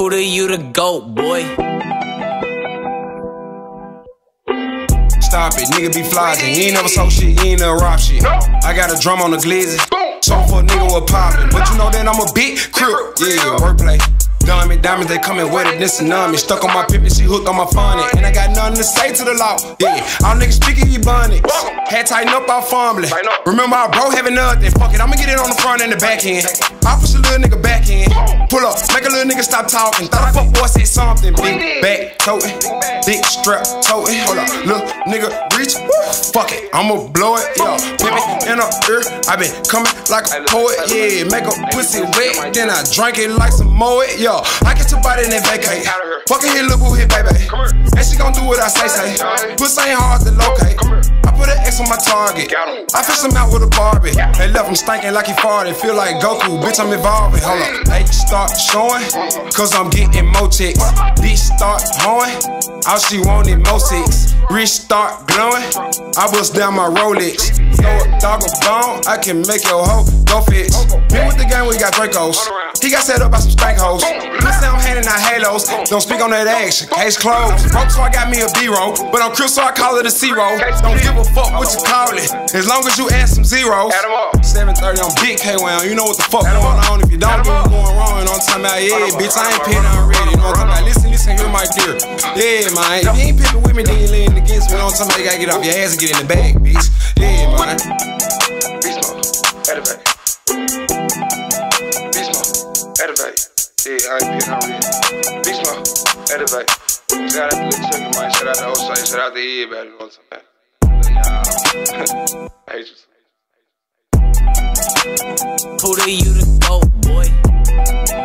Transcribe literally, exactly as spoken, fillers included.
Puda, you the GOAT, boy. Stop it, nigga be flogging. You ain't never sold shit, you ain't never rob shit. I got a drum on the glizzy, so for a nigga with poppin'. But you know that I'm a big crip, yeah, wordplay. Diamond, diamonds, they coming with it, this and me. Stuck on my pip and she hooked on my phonic. And I got nothing to say to the law, yeah. All niggas speaking ebonics. Had tighten up, all fumbling. Remember our bro having nothing, fuck it, I'ma get it on the front and the back end. I push a little nigga back in. Pull up, make a little nigga stop talking. Thought a fuck boy say something. Big back toting, big strap toting. Hold up, little nigga reach, fuck it, I'ma blow it, yo. Pimpin' in her ear, I been coming like a poet, yeah. Make a pussy wet, then I drink it like some Moet, yo. I get your body and then vacate. Fucking hit, look who hit, baby. And she gon' do what I say, say. Pussy ain't hard to locate. I put an X on my target. I fish him out with a Barbie. They left him stinking like he farted. Feel like Goku, bitch, I'm evolving. Hold up. They start showing, cause I'm getting more chicks. Bitch start hoeing, all she wanted more six. Wrist start glowing, I bust down my Rolex. Throw a dog a bone, I can make your hoe go fix. Me with the game, we got Dracos. He got set up by some stank hoes. Pussy, I'm handing out halos. Don't speak on that action, case closed. Broke, so I got me a B-roll. But I'm Chris, so I call it a C-roll. Don't give a fuck what you call it, as long as you add some zeros. seven thirty on Big K W A M, you know what the fuck going on. If you don't do it going wrong, you know what I'm talking about. Yeah, bitch, I ain't pitting already. You know what I'm talking about. Listen, listen, here my dear. Yeah, man. If you ain't pitting with me, then you leaning against me. You know what I'm talking about. You gotta get off your ass and get in the bag, bitch. Yeah, man. Beast mode, elevate. Beast mode, elevate. Yeah, I ain't pitting already. Beast mode, elevate. Shout out to Little Chucky, man. Shout out to Osai. Shout out to everybody. You know what I'm talking about. I hate you. Puda, you the GOAT, boy.